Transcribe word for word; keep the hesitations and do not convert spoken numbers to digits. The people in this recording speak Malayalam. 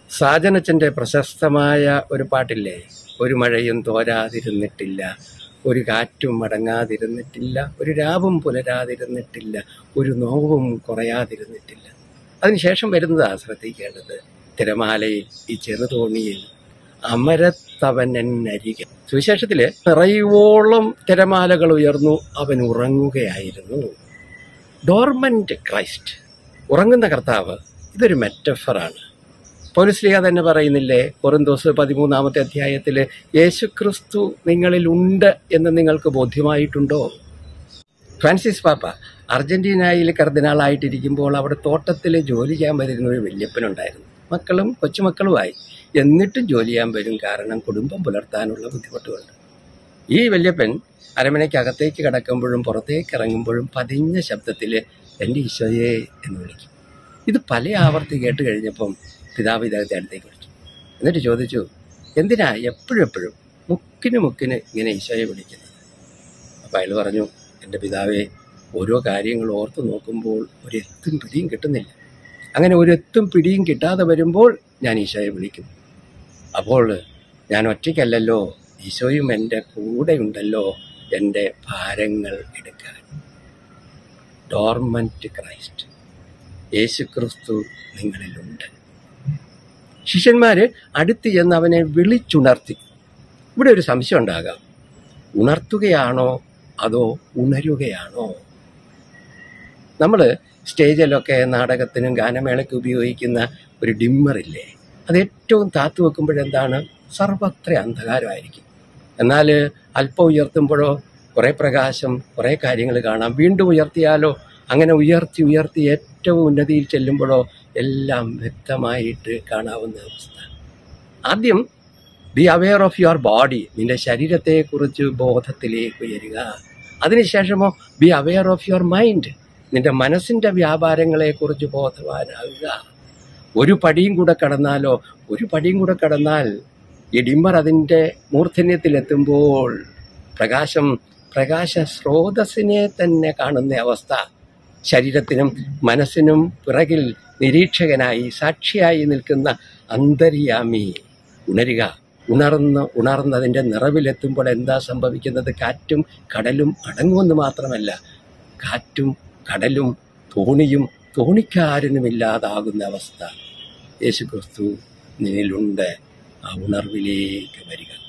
സാജനച്ചൻ്റെ പ്രശസ്തമായ ഒരു പാട്ടില്ലേ, ഒരു മഴയും തോരാതിരുന്നിട്ടില്ല, ഒരു കാറ്റും മടങ്ങാതിരുന്നിട്ടില്ല, ഒരു രാവും പുലരാതിരുന്നിട്ടില്ല, ഒരു നോവും കുറയാതിരുന്നിട്ടില്ല. അതിനുശേഷം വരുന്നതാ ശ്രദ്ധിക്കേണ്ടത്. തിരമാലയിൽ ഈ ചെറുതോണിയിൽ അമരത്തവനരികെ. സുവിശേഷത്തില് നിറയോളം തിരമാലകൾ ഉയർന്നു, അവൻ ഉറങ്ങുകയായിരുന്നു. ഡോർമന്റ് ക്രൈസ്റ്റ്, ഉറങ്ങുന്ന കർത്താവ്. ഇതൊരു മെറ്റഫറാണ്. പൗലോസ്ലീഹ തന്നെ പറയുന്നില്ലേ, കൊറിന്തോസ് പതിമൂന്നാമത്തെ അധ്യായത്തില്, യേശുക്രിസ്തു നിങ്ങളിൽ ഉണ്ട് എന്ന് നിങ്ങൾക്ക് ബോധ്യമായിട്ടുണ്ടോ? ഫ്രാൻസിസ് പാപ്പ അർജന്റീനയിൽ കർദിനാളായിട്ടിരിക്കുമ്പോൾ അവിടെ തോട്ടത്തിൽ ജോലി ചെയ്യാൻ വരുന്ന ഒരു വല്യപ്പനുണ്ടായിരുന്നു. മക്കളും കൊച്ചുമക്കളുമായി. എന്നിട്ടും ജോലി ചെയ്യാൻ വരും, കാരണം കുടുംബം പുലർത്താനുള്ള ബുദ്ധിമുട്ടുകളുണ്ട്. ഈ വല്യപ്പൻ അരമനയ്ക്കകത്തേക്ക് കടക്കുമ്പോഴും പുറത്തേക്ക് ഇറങ്ങുമ്പോഴും പതിഞ്ഞ ശബ്ദത്തിൽ എൻ്റെ ഈശോയെ എന്ന് വിളിക്കും. ഇത് പല ആവർത്തി കേട്ട് കഴിഞ്ഞപ്പം പിതാവ് ഇദ്ദേഹത്തെ അടുത്തേക്ക് വിളിച്ചു. എന്നിട്ട് ചോദിച്ചു, എന്തിനാ എപ്പോഴും എപ്പോഴും മുക്കിന് മുക്കിന് ഇങ്ങനെ ഈശോയെ വിളിക്കുന്നത്? അപ്പം അയാൾ പറഞ്ഞു, എൻ്റെ പിതാവേ, ഓരോ കാര്യങ്ങൾ ഓർത്ത് നോക്കുമ്പോൾ ഒരു എത്തും പിടിയും കിട്ടുന്നില്ല. അങ്ങനെ ഒരു എത്തും പിടിയും കിട്ടാതെ വരുമ്പോൾ ഞാൻ ഈശോയെ വിളിക്കും. അപ്പോൾ ഞാൻ ഒറ്റയ്ക്കല്ലല്ലോ, ഈശോയും എൻ്റെ കൂടെയുണ്ടല്ലോ എൻ്റെ ഭാരങ്ങൾ എടുക്കാൻ. ഡോർമന്റ് ക്രൈസ്റ്റ്, യേശുക്രിസ്തു നിങ്ങളിലുണ്ട്. ശിഷ്യന്മാര് അടുത്ത് ചെന്ന് അവനെ വിളിച്ചുണർത്തി. ഇവിടെ ഒരു സംശയം ഉണ്ടാകാം, ഉണർത്തുകയാണോ അതോ ഉണരുകയാണോ? നമ്മൾ സ്റ്റേജിലൊക്കെ നാടകത്തിനും ഗാനമേളയ്ക്ക് ഉപയോഗിക്കുന്ന ഒരു ഡിമ്മറില്ലേ, അത് ഏറ്റവും താത്തു വെക്കുമ്പോഴെന്താണ്, സർവത്ര അന്ധകാരമായിരിക്കും. എന്നാൽ അല്പം ഉയർത്തുമ്പോഴോ കുറേ പ്രകാശം, കുറേ കാര്യങ്ങൾ കാണാം. വീണ്ടും ഉയർത്തിയാലോ, അങ്ങനെ ഉയർത്തി ഉയർത്തി ഏറ്റവും ഉന്നതിയിൽ ചെല്ലുമ്പോഴോ എല്ലാം വ്യക്തമായിട്ട് കാണാവുന്ന അവസ്ഥ. ആദ്യം be aware of your body, നിന്റെ ശരീരത്തെക്കുറിച്ച് ബോധത്തിലേക്ക് ഉയരുക. അതിനുശേഷമോ be aware of your mind, നിന്റെ മനസ്സിൻ്റെ വ്യാപാരങ്ങളെക്കുറിച്ച് ബോധവാനാകുക. ഒരു പടിയും കൂടെ കടന്നാലോ, ഒരു പടിയും കൂടെ കടന്നാൽ ഈ ഡിമ്മർ അതിൻ്റെ മൂർധന്യത്തിലെത്തുമ്പോൾ പ്രകാശം പ്രകാശ സ്രോതസ്സിനെ തന്നെ കാണുന്ന അവസ്ഥ. ശരീരത്തിനും മനസ്സിനും പിറകിൽ നിരീക്ഷകനായി സാക്ഷിയായി നിൽക്കുന്ന അന്തര്യാമി. ഉണരുക. ഉണർന്ന് ഉണർന്നതിൻ്റെ നിറവിലെത്തുമ്പോൾ എന്താ സംഭവിക്കുന്നത്? കാറ്റും കടലും അടങ്ങുമെന്ന് മാത്രമല്ല, കാറ്റും കടലും തോണിയും തോണിക്കാരനുമില്ലാതാകുന്ന അവസ്ഥ. യേശുക്രിസ്തു നിന്നിലുണ്ട്. ആ ഉണർവിലേക്ക് വരിക.